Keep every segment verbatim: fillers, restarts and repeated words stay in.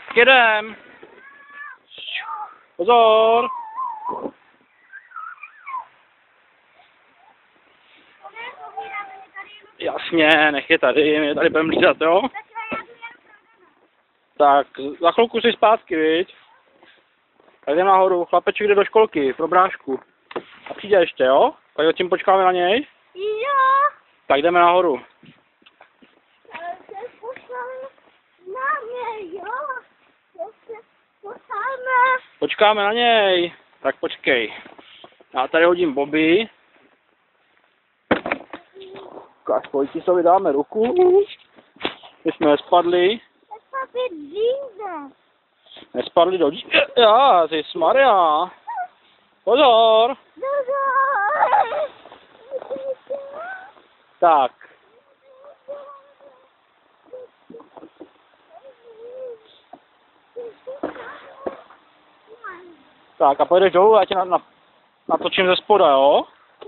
Jedem. Pozor. Jasně, nech je tady, my je tady budeme hlídat, jo? Tak, za chvilku jsi zpátky, viď? Tak jdem nahoru, chlapeček jde do školky, pro brášku. A přijde ještě, jo? Tak zatím počkáme na něj? Jo. Tak jdeme nahoru. Počkáme na něj. Tak počkej. Já tady hodím Bobby. Ukáž, Pojtisovi dáme ruku. My jsme nespadli. Nespadli do dí... Já, jsi Maria. Pozor. Tak. Tak a pojedeš dolů, já tě na, na, natočím ze spoda, jo?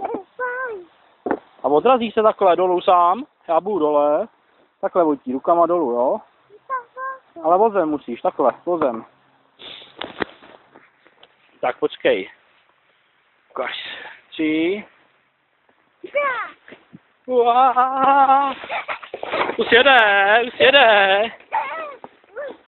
A odrazíš se takhle dolů sám, já budu dole. Takhle Vojtí, rukama dolů, jo? Ale vozem musíš, takhle, vozem. Tak počkej. Ukaž. Tři. Uaaaa. Už jede, už jede.